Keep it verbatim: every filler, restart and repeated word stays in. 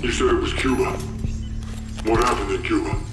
You said it was Cuba. What happened in Cuba?